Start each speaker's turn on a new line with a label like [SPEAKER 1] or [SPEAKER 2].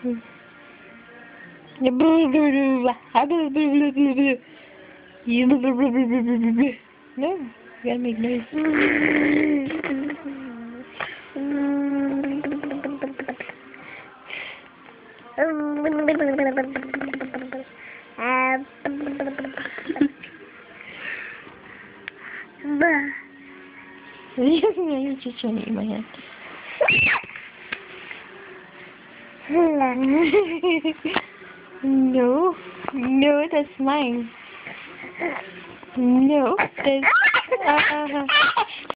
[SPEAKER 1] No, you gotta make noise. You're just trying to eat my hand. No, no, that's mine. No, that's